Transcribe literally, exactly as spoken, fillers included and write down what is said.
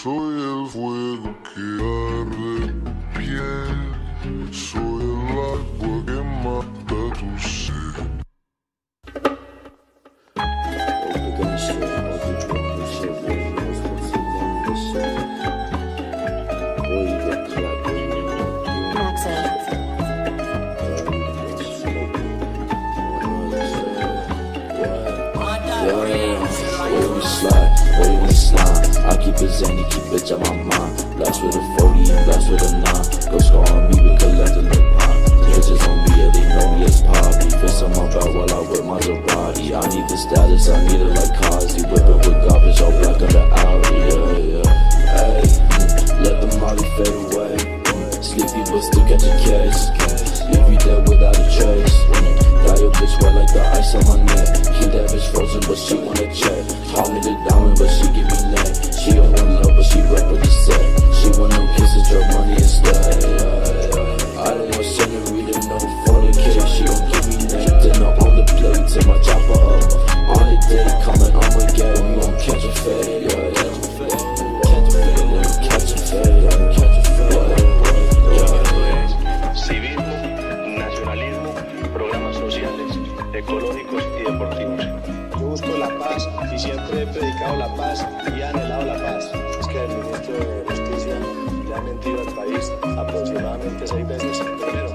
Soy el fuego que arde en tu piel, soy el agua que mata tu sed. I keep it zany, keep it on my mind. Blast with a forty and blast with a nine. Go score on me, we collect a lip pine. Bitches on me, yeah, they know me as Poppy. Fist on my back while I whip my Maserati. I need the status, I need it like Kazi. Whipping with garbage, all black on the Audi, yeah, yeah. Hey, let the molly fade away. Sleepy but still catch a case. Leave you there without a trace. Got your bitch wet like the ice on my neck. Keep that bitch frozen, but she wanna check. Call me the diamond, but she give me neck. She don't want love, but she rap with the set. She want no kisses, drug money instead. Yeah, yeah. I don't want senorita, no fornication. She gon' give me neck, dinner on the plate. Take my chopper up on a date, coming on my gate. We gon' catch a fade, yeah, yeah. Catch a fade, yeah, catch a fade, yeah, catch a fade, yeah. Civismo, nacionalismo, programas sociales, ecológicos y deportivos. Yo busco la paz y siempre he predicado la paz y he anhelado la paz. Es que el ministro de Justicia le ha mentido al país aproximadamente seis veces. Primero,